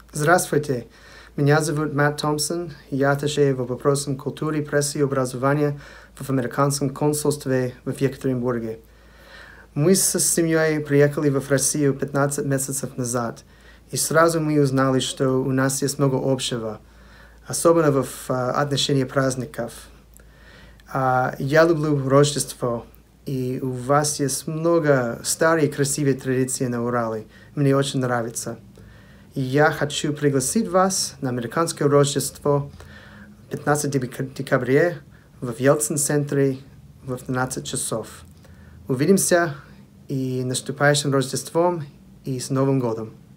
Здравствуйте, меня зовут Мэтт Томпсон, я атташе по вопросам культуры, прессы и образования в американском консульстве в Екатеринбурге. Мы с семьей приехали в Россию 15 месяцев назад, и сразу мы узнали, что у нас есть много общего, особенно в отношении праздников. Я люблю Рождество, и у вас есть много старых красивых традиций на Урале. Мне очень нравится. И я хочу пригласить вас на американское Рождество 15 декабря в Ельцин-центре в 12 часов. Увидимся и наступающим Рождеством и с Новым годом!